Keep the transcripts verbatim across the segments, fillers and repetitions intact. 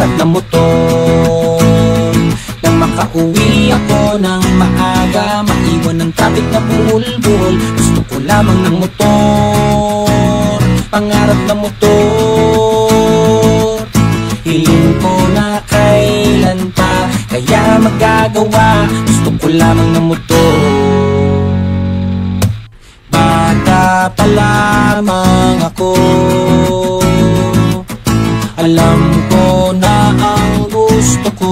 pangarap na motor. Nang makauwi ako ng maaga, maiwan ng traffic na buhol-buhol. Gusto ko lamang ng motor, pangarap na motor. Hiling ko na kailan pa kaya magagawa, gusto ko lamang ng motor. Bata pa lamang ako, alam ko na ang gusto ko.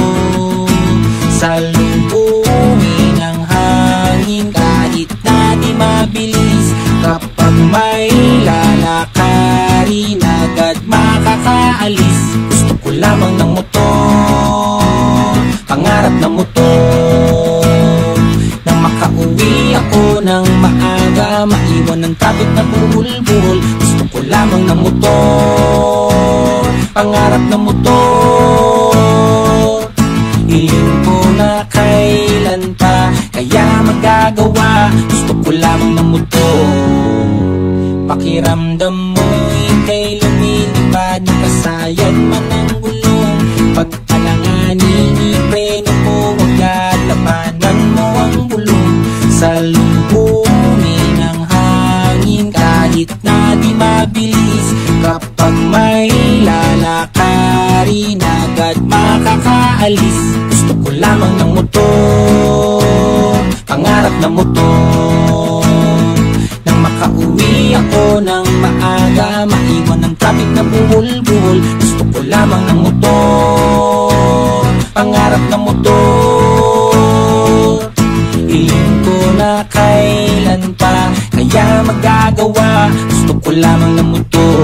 Salubungin ang hangin kahit na di mabilis. Kapag may lalakarin agad makakaalis. Gusto ko lamang ng motor, pangarap na motor. Nang makauwi ako ng maaga, maiwan ng traffic na buhol-buhol. Gusto ko lamang ng motor, pangarap na motor. Hiling ko na kailan pa kaya magagawa, gusto ko lamang ng motor. Pakiramdam mo'y kay lumilipad, nakasayad man ang gulong. Pag-alanganin, ipreno mo agad, labanan mo ang bulong. Salubungin ang hangin kahit na di mabilis. Kapag may lalakarin agad makakaalis. Gusto ko lamang ng motor, pangarap na motor. Nang makauwi ako ng maaga, maiwan ng traffic na buhol-buhol. Gusto ko lamang ng motor, pangarap na motor. Hiling ko na kailan pa kaya magagawa, gusto ko lamang ng motor.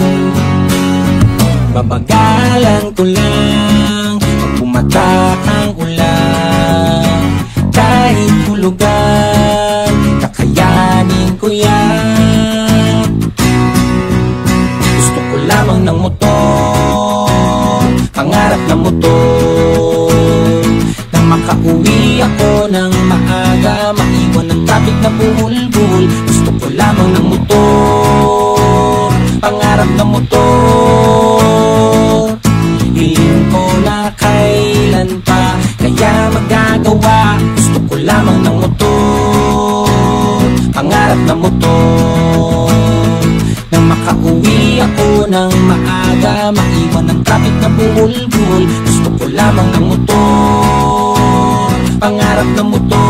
Babagalan ko lang pag pumatak ang ulan. Kahit hulugan, kakayanin ko yan. Gusto ko lamang ng motor, pangarap na motor. Nang makauwi ako ng maaga, maiwan ng traffic na buhol-buhol. Gusto ko lamang ng motor, pangarap na motor. Hiling ko na kailan pa kaya magagawa, gusto ko lamang ng motor, pangarap na motor. Nang makauwi ako ng maaga, maiwan ng traffic na buhol-buhol. Gusto ko lamang ng motor, pangarap na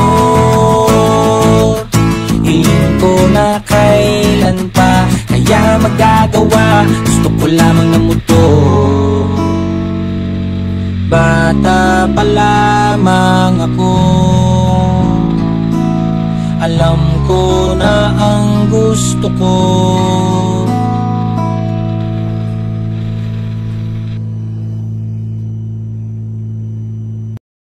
motor. Hiling ko na kailan pa kaya magagawa, gusto ko lamang ng motor. Bata pa lamang ako, alam ko na ang gusto ko.